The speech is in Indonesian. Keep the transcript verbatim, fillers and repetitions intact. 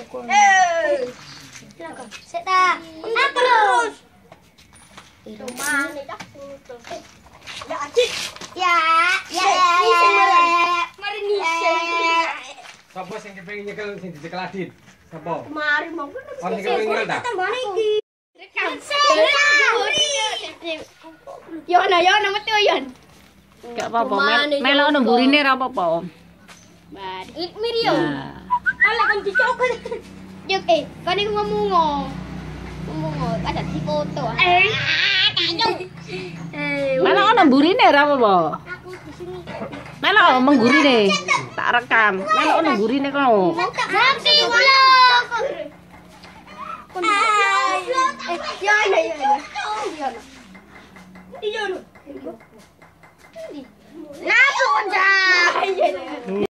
Eh. Sik ta. Apa terus? Cuma nek dak terus. Ya acik. Ya, ya ya. Mari nise. Sapa sing kepengin nyekel sing dicekel Adit? Sapa? Mari mau. Ono sing kepengin nyekel ta? Tambah iki. Rekam. Yo ana yo ana metu yon. Gak apa-apa, melok nang burine ra apa-apa. Bar, ik mirio. Ala kan dicokol. Yuk eh, kan iku ngomong. Ngomong, ada di foto. Eh. Eh. Melok nang burine ra apa-apa. Aku di sini. Melok ngomong burine. Tak rekam. Melok nang burine kono. Nanti vlog. Eh, yo ana yo ana. Yo ana. Yo ana.